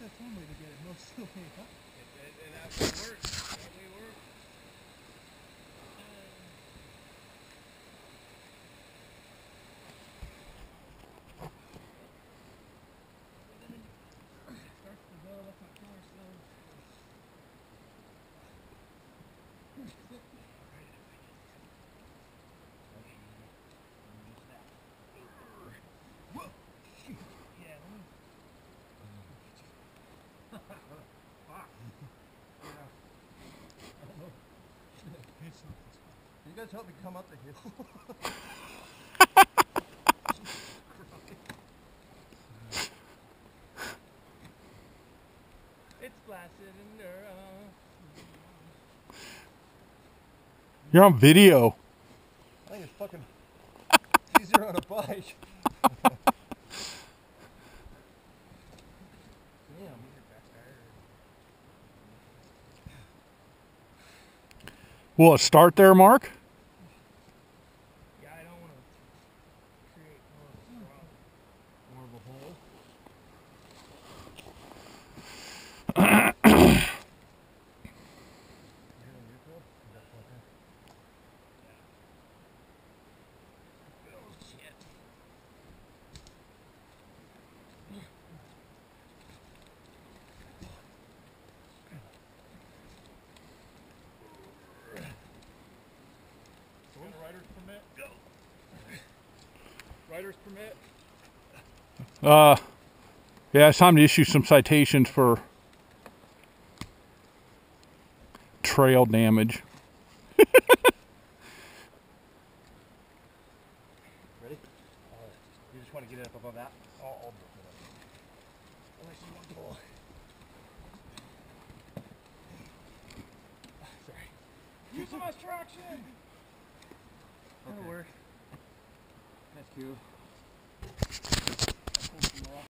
That's one way to get it most of the way up. And that way works. That way works. Starts to go up my car still. Whoa! Yeah, let me. Fuck. Yeah. I don't know. You guys help me come up the hill. It's blasted in there. You're on video. I think it's fucking easier on a bike. Damn. Will it start there, Mark? Yeah, I don't want to create more of a hole. Rider's permit. Go. Rider's permit. Yeah, it's time to issue some citations for trail damage. Ready? You just want to get it up above that? I'll do it. Unless you want to pull. Sorry. Use some traction! That'll work. That's cool.